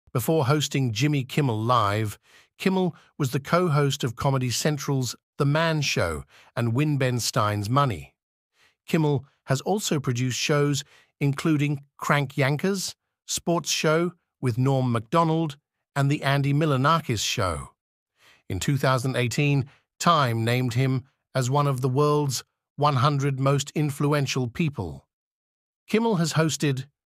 Before hosting Jimmy Kimmel Live, Kimmel was the co-host of Comedy Central's The Man Show and Win Ben Stein's Money. Kimmel has also produced shows including Crank Yankers, Sports Show with Norm Macdonald, and The Andy Milonakis Show. In 2018, Time named him as one of the world's 100 most influential people. Kimmel has hosted